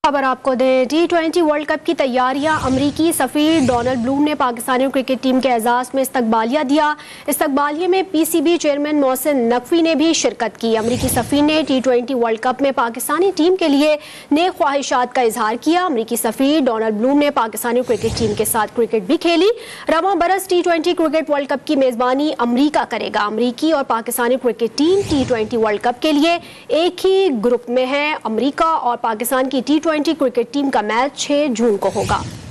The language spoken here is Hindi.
खबर आपको दें, T20 वर्ल्ड कप की तैयारियां। अमरीकी सफीर डोनाल्ड ब्लूम ने पाकिस्तानी क्रिकेट टीम के एजाज में इस्तकबालिया दिया। इस्तकबालिये में PCB चेयरमैन मोहसिन नकवी ने भी शिरकत की। अमरीकी सफीर ने T20 वर्ल्ड कप में पाकिस्तानी टीम के लिए नेक ख्वाहिशात का इजहार किया। अमरीकी सफीर डोनाल्ड ब्लूम ने पाकिस्तानी क्रिकेट टीम के साथ क्रिकेट भी खेली। रवां बरस T20 क्रिकेट वर्ल्ड कप की मेजबानी अमरीका करेगा। अमरीकी और पाकिस्तानी cricket team T20 world cup के लिए एक ही ग्रुप में है। अमरीका और पाकिस्तान की T20 क्रिकेट टीम का मैच 6 जून को होगा।